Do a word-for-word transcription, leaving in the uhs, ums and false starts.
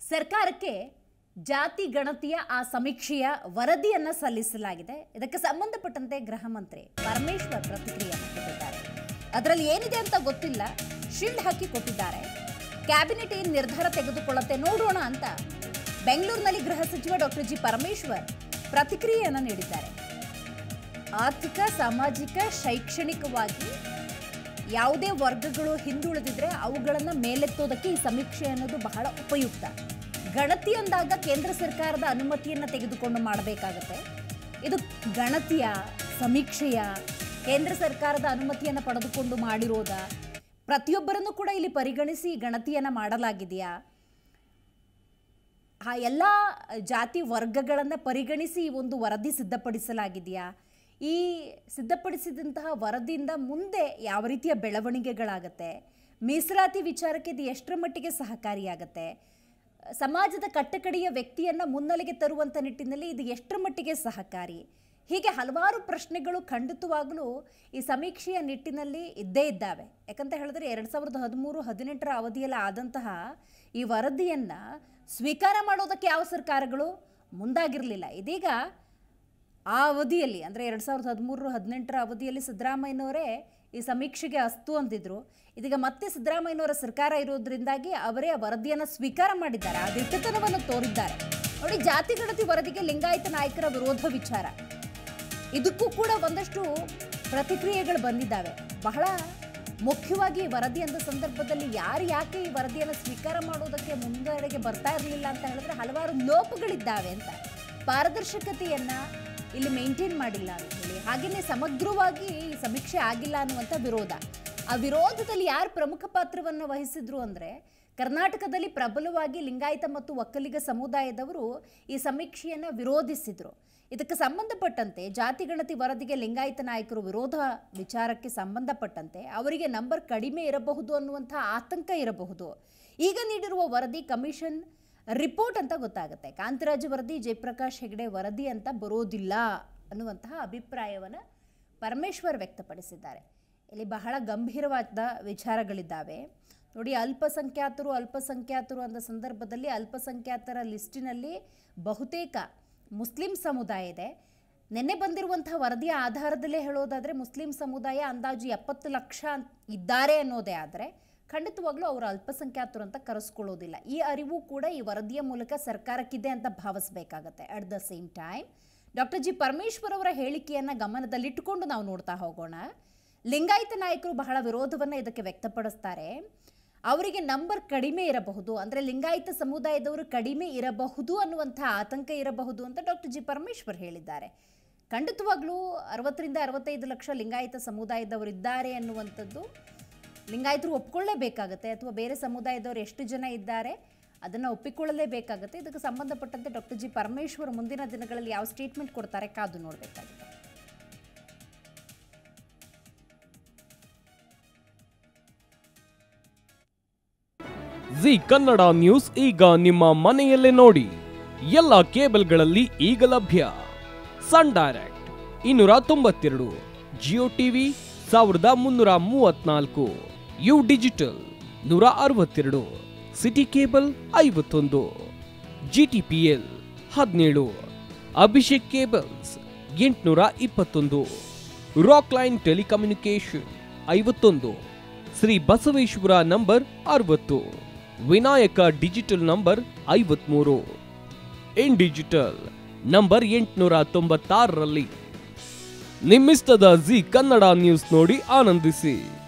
ಸರ್ಕಾರಕ್ಕೆ ಜಾತಿ ಗಣತಿಯ ಆ ಸಮೀಕ್ಷೆಯ ವರದಿಯನ್ನು ಸಲ್ಲಿಸಲಾಗಿದೆ. ಇದಕ್ಕೆ ಸಂಬಂಧಪಟ್ಟಂತೆ ಗೃಹ ಮಂತ್ರಿ ಪರಮೇಶ್ವರ್ ಪ್ರತಿಕ್ರಿಯೆಯನ್ನು ಕೊಟ್ಟಿದ್ದಾರೆ. ಅದರಲ್ಲಿ ಏನಿದೆ ಅಂತ ಗೊತ್ತಿಲ್ಲ, ಶೀಲ್ಡ್ ಹಾಕಿ ಕೊಟ್ಟಿದ್ದಾರೆ. ಕ್ಯಾಬಿನೆಟ್ ಏನು ನಿರ್ಧಾರ ತೆಗೆದುಕೊಳ್ಳುತ್ತೆ ನೋಡೋಣ ಅಂತ ಬೆಂಗಳೂರಿನಲ್ಲಿ ಗೃಹ ಸಚಿವ ಡಾಕ್ಟರ್ ಜಿ ಪರಮೇಶ್ವರ್ ಪ್ರತಿಕ್ರಿಯೆಯನ್ನು ನೀಡಿದ್ದಾರೆ. ಆರ್ಥಿಕ, ಸಾಮಾಜಿಕ, ಶೈಕ್ಷಣಿಕವಾಗಿ ಯಾವುದೇ ವರ್ಗಗಳು ಹಿಂದುಳಿದಿದ್ರೆ ಅವುಗಳನ್ನು ಮೇಲೆತ್ತೋದಕ್ಕೆ ಈ ಸಮೀಕ್ಷೆ ಅನ್ನೋದು ಬಹಳ ಉಪಯುಕ್ತ. ಗಣತಿ ಅಂದಾಗ ಕೇಂದ್ರ ಸರ್ಕಾರದ ಅನುಮತಿಯನ್ನು ತೆಗೆದುಕೊಂಡು ಮಾಡಬೇಕಾಗತ್ತೆ. ಇದು ಗಣತಿಯ ಸಮೀಕ್ಷೆಯ ಕೇಂದ್ರ ಸರ್ಕಾರದ ಅನುಮತಿಯನ್ನು ಪಡೆದುಕೊಂಡು ಮಾಡಿರೋದ, ಪ್ರತಿಯೊಬ್ಬರನ್ನು ಕೂಡ ಇಲ್ಲಿ ಪರಿಗಣಿಸಿ ಗಣತಿಯನ್ನು ಮಾಡಲಾಗಿದೆಯಾ, ಆ ಎಲ್ಲ ಜಾತಿ ವರ್ಗಗಳನ್ನು ಪರಿಗಣಿಸಿ ಈ ಒಂದು ವರದಿ ಸಿದ್ಧಪಡಿಸಲಾಗಿದೆಯಾ, ಈ ಸಿದ್ಧಪಡಿಸಿದಂತಹ ವರದಿಯಿಂದ ಮುಂದೆ ಯಾವ ರೀತಿಯ ಬೆಳವಣಿಗೆಗಳಾಗತ್ತೆ, ಮೀಸಲಾತಿ ವಿಚಾರಕ್ಕೆ ಇದು ಎಷ್ಟರ ಮಟ್ಟಿಗೆ ಸಹಕಾರಿಯಾಗತ್ತೆ, ಸಮಾಜದ ಕಟ್ಟಕಡೆಯ ವ್ಯಕ್ತಿಯನ್ನು ಮುನ್ನೆಲೆಗೆ ತರುವಂಥ ನಿಟ್ಟಿನಲ್ಲಿ ಇದು ಎಷ್ಟರ ಮಟ್ಟಿಗೆ ಸಹಕಾರಿ, ಹೀಗೆ ಹಲವಾರು ಪ್ರಶ್ನೆಗಳು ಖಂಡಿತವಾಗಲೂ ಈ ಸಮೀಕ್ಷೆಯ ನಿಟ್ಟಿನಲ್ಲಿ ಇದ್ದೇ ಇದ್ದಾವೆ. ಯಾಕಂತ ಹೇಳಿದ್ರೆ ಎರಡು ಸಾವಿರದ ಹದಿಮೂರು ಹದಿನೆಂಟರ ಅವಧಿಯಲ್ಲಿ ಆದಂತಹ ಈ ವರದಿಯನ್ನು ಸ್ವೀಕಾರ ಮಾಡೋದಕ್ಕೆ ಯಾವ ಸರ್ಕಾರಗಳು ಮುಂದಾಗಿರಲಿಲ್ಲ. ಇದೀಗ ಆ ಅವಧಿಯಲ್ಲಿ ಅಂದರೆ ಎರಡು ಸಾವಿರದ ಹದಿಮೂರು ಹದಿನೆಂಟರ ಅವಧಿಯಲ್ಲಿ ಸಿದ್ದರಾಮಯ್ಯನವರೇ ಈ ಸಮೀಕ್ಷೆಗೆ ಅಸ್ತು ಅಂದಿದ್ರು. ಇದೀಗ ಮತ್ತೆ ಸಿದ್ದರಾಮಯ್ಯನವರ ಸರ್ಕಾರ ಇರೋದ್ರಿಂದಾಗಿ ಅವರೇ ಆ ವರದಿಯನ್ನು ಸ್ವೀಕಾರ ಮಾಡಿದ್ದಾರೆ, ಆ ದಿಟ್ಟತನವನ್ನು ತೋರಿದ್ದಾರೆ. ನೋಡಿ, ಜಾತಿ ಗಣತಿ ವರದಿಗೆ ಲಿಂಗಾಯತ ನಾಯಕರ ವಿರೋಧ ವಿಚಾರ, ಇದಕ್ಕೂ ಕೂಡ ಒಂದಷ್ಟು ಪ್ರತಿಕ್ರಿಯೆಗಳು ಬಂದಿದ್ದಾವೆ. ಬಹಳ ಮುಖ್ಯವಾಗಿ ವರದಿ ಅಂದ ಸಂದರ್ಭದಲ್ಲಿ ಯಾರು ಯಾಕೆ ಈ ವರದಿಯನ್ನು ಸ್ವೀಕಾರ ಮಾಡೋದಕ್ಕೆ ಮುಂದಡೆಗೆ ಬರ್ತಾ ಇರಲಿಲ್ಲ ಅಂತ ಹೇಳಿದ್ರೆ ಹಲವಾರು ಲೋಪಗಳಿದ್ದಾವೆ ಅಂತ, ಪಾರದರ್ಶಕತೆಯನ್ನು ಇಲ್ಲಿ ಮೇಂಟೈನ್ ಮಾಡಿಲ್ಲ ಅಂತ ಹೇಳಿ, ಹಾಗೆಯೇ ಸಮಗ್ರವಾಗಿ ಈ ಸಮೀಕ್ಷೆ ಆಗಿಲ್ಲ ಅನ್ನುವಂಥ ವಿರೋಧ. ಆ ವಿರೋಧದಲ್ಲಿ ಯಾರು ಪ್ರಮುಖ ಪಾತ್ರವನ್ನು ವಹಿಸಿದ್ರು ಅಂದರೆ ಕರ್ನಾಟಕದಲ್ಲಿ ಪ್ರಬಲವಾಗಿ ಲಿಂಗಾಯತ ಮತ್ತು ಒಕ್ಕಲಿಗ ಸಮುದಾಯದವರು ಈ ಸಮೀಕ್ಷೆಯನ್ನು ವಿರೋಧಿಸಿದರು. ಇದಕ್ಕೆ ಸಂಬಂಧಪಟ್ಟಂತೆ ಜಾತಿ ಗಣತಿ ವರದಿಗೆ ಲಿಂಗಾಯತ ನಾಯಕರು ವಿರೋಧ ವಿಚಾರಕ್ಕೆ ಸಂಬಂಧಪಟ್ಟಂತೆ ಅವರಿಗೆ ನಂಬರ್ ಕಡಿಮೆ ಇರಬಹುದು ಅನ್ನುವಂಥ ಆತಂಕ ಇರಬಹುದು. ಈಗ ನೀಡಿರುವ ವರದಿ ಕಮಿಷನ್ ರಿಪೋರ್ಟ್ ಅಂತ ಗೊತ್ತಾಗುತ್ತೆ. ಕಾಂತರಾಜು ವರದಿ, ಜಯಪ್ರಕಾಶ್ ಹೆಗಡೆ ವರದಿ ಅಂತ ಬರೋದಿಲ್ಲ ಅನ್ನುವಂತಹ ಅಭಿಪ್ರಾಯವನ್ನು ಪರಮೇಶ್ವರ್ ವ್ಯಕ್ತಪಡಿಸಿದ್ದಾರೆ. ಇಲ್ಲಿ ಬಹಳ ಗಂಭೀರವಾದ ವಿಚಾರಗಳಿದ್ದಾವೆ. ನೋಡಿ, ಅಲ್ಪಸಂಖ್ಯಾತರು ಅಲ್ಪಸಂಖ್ಯಾತರು ಅಂದ ಸಂದರ್ಭದಲ್ಲಿ ಅಲ್ಪಸಂಖ್ಯಾತರ ಲಿಸ್ಟಿನಲ್ಲಿ ಬಹುತೇಕ ಮುಸ್ಲಿಂ ಸಮುದಾಯ ಇದೆ. ನಿನ್ನೆ ಬಂದಿರುವಂತಹ ವರದಿಯ ಆಧಾರದಲ್ಲೇ ಹೇಳೋದಾದರೆ ಮುಸ್ಲಿಂ ಸಮುದಾಯ ಅಂದಾಜು ಎಪ್ಪತ್ತು ಲಕ್ಷ ಇದ್ದಾರೆ ಅನ್ನೋದೇ ಆದರೆ ಖಂಡಿತವಾಗ್ಲೂ ಅವರು ಅಲ್ಪಸಂಖ್ಯಾತರು ಅಂತ ಕರೆಸ್ಕೊಳ್ಳೋದಿಲ್ಲ. ಈ ಅರಿವು ಕೂಡ ಈ ವರದಿಯ ಮೂಲಕ ಸರ್ಕಾರಕ್ಕಿದೆ ಅಂತ ಭಾವಿಸಬೇಕಾಗತ್ತೆ. At the same time doctor G Parameshwar ಅವರ ಹೇಳಿಕೆಯನ್ನು ಗಮನದಲ್ಲಿಟ್ಟುಕೊಂಡು ನಾವು ನೋಡ್ತಾ ಹೋಗೋಣ. ಲಿಂಗಾಯತ ನಾಯಕರು ಬಹಳ ವಿರೋಧವನ್ನು ಇದಕ್ಕೆ ವ್ಯಕ್ತಪಡಿಸ್ತಾರೆ. ಅವರಿಗೆ ನಂಬರ್ ಕಡಿಮೆ ಇರಬಹುದು, ಅಂದರೆ ಲಿಂಗಾಯತ ಸಮುದಾಯದವರು ಕಡಿಮೆ ಇರಬಹುದು ಅನ್ನುವಂಥ ಆತಂಕ ಇರಬಹುದು ಅಂತ ಡಾಕ್ಟರ್ ಜಿ ಪರಮೇಶ್ವರ್ ಹೇಳಿದ್ದಾರೆ. ಖಂಡಿತವಾಗ್ಲೂ ಅರವತ್ತರಿಂದ ಅರವತ್ತೈದು ಲಕ್ಷ ಲಿಂಗಾಯತ ಸಮುದಾಯದವರು ಇದ್ದಾರೆ ಅನ್ನುವಂಥದ್ದು ಲಿಂಗಾಯತರು ಒಪ್ಪಿಕೊಳ್ಳಲೇಬೇಕಾಗತ್ತೆ, ಅಥವಾ ಬೇರೆ ಸಮುದಾಯದವರು ಎಷ್ಟು ಜನ ಇದ್ದಾರೆ ಅದನ್ನು ಒಪ್ಪಿಕೊಳ್ಳಲೇಬೇಕಾಗತ್ತೆ. ಇದಕ್ಕೆ ಸಂಬಂಧಪಟ್ಟಂತೆ ಡಾಕ್ಟರ್ ಜಿ ಪರಮೇಶ್ವರ್ ಮುಂದಿನ ದಿನಗಳಲ್ಲಿ ಯಾವ ಸ್ಟೇಟ್ಮೆಂಟ್ ಕೊಡ್ತಾರೆ ಕಾದು ನೋಡಬೇಕಾಗಿದೆ. ಜಿ ಕನ್ನಡ ನ್ಯೂಸ್ ಈಗ ನಿಮ್ಮ ಮನೆಯಲ್ಲೇ ನೋಡಿ. ಎಲ್ಲ ಕೇಬಲ್ಗಳಲ್ಲಿ ಈಗ ಲಭ್ಯ. ಸನ್ ಡೈರೆಕ್ಟ್ ಇನ್ನೂರ ತೊಂಬತ್ತೆರಡು, ಜಿಯೋ ಟಿವಿ ಸಾವಿರದ ಮುನ್ನೂರ ಮೂವತ್ನಾಲ್ಕು, ಯು ಡಿಜಿಟಲ್ ನೂರ ಅರವತ್ತೆರಡು, ಸಿಟಿ ಕೇಬಲ್ ಐವತ್ತೊಂದು, ಜಿ ಟಿ ಪಿ ಎಲ್ ಹದಿನೇಳು, ಅಭಿಷೇಕ್ ಕೇಬಲ್ಸ್ ಎಂಟುನೂರ ಇಪ್ಪತ್ತೊಂದು, ರಾಕ್ ಲೈನ್ ಟೆಲಿಕಮ್ಯುನಿಕೇಶನ್ ಐವತ್ತೊಂದು, ಶ್ರೀ ಬಸವೇಶ್ವರ ನಂಬರ್ ಅರವತ್ತು, ವಿನಾಯಕ ಡಿಜಿಟಲ್ ನಂಬರ್ ಐವತ್ಮೂರು, ಇನ್ ಡಿಜಿಟಲ್ ನಂಬರ್ ಎಂಟುನೂರ ತೊಂಬತ್ತಾರರಲ್ಲಿ. ನಿಮ್ಮಿಸ್ತದ ಜಿ ಕನ್ನಡ ನ್ಯೂಸ್ ನೋಡಿ ಆನಂದಿಸಿ.